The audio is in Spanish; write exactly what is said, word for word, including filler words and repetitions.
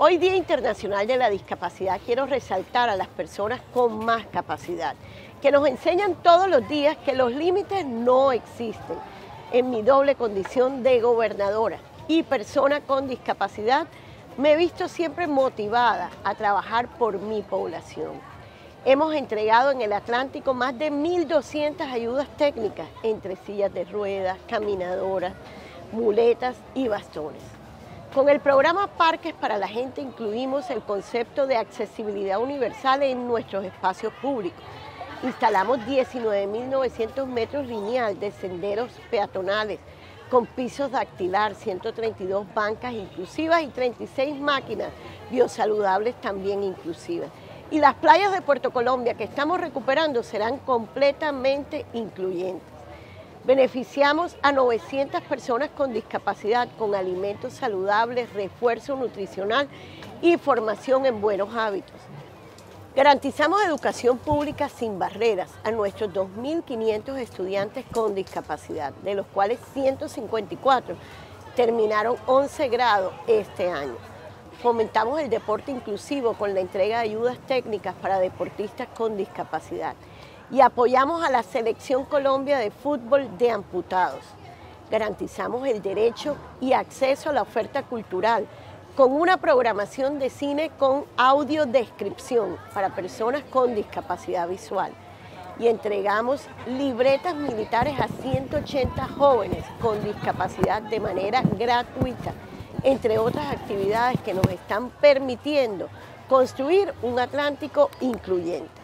Hoy Día Internacional de la Discapacidad, quiero resaltar a las personas con más capacidad, que nos enseñan todos los días que los límites no existen. En mi doble condición de gobernadora y persona con discapacidad, me he visto siempre motivada a trabajar por mi población. Hemos entregado en el Atlántico más de mil doscientas ayudas técnicas entre sillas de ruedas, caminadoras, muletas y bastones. Con el programa Parques para la Gente incluimos el concepto de accesibilidad universal en nuestros espacios públicos. Instalamos diecinueve mil novecientos metros lineal de senderos peatonales con pisos dactilar, ciento treinta y dos bancas inclusivas y treinta y seis máquinas biosaludables también inclusivas. Y las playas de Puerto Colombia que estamos recuperando serán completamente incluyentes. Beneficiamos a novecientas personas con discapacidad con alimentos saludables, refuerzo nutricional y formación en buenos hábitos. Garantizamos educación pública sin barreras a nuestros dos mil quinientos estudiantes con discapacidad, de los cuales ciento cincuenta y cuatro terminaron once grado este año. Fomentamos el deporte inclusivo con la entrega de ayudas técnicas para deportistas con discapacidad. Y apoyamos a la Selección Colombia de Fútbol de Amputados. Garantizamos el derecho y acceso a la oferta cultural con una programación de cine con audiodescripción para personas con discapacidad visual. Y entregamos libretas militares a ciento ochenta jóvenes con discapacidad de manera gratuita, entre otras actividades que nos están permitiendo construir un Atlántico incluyente.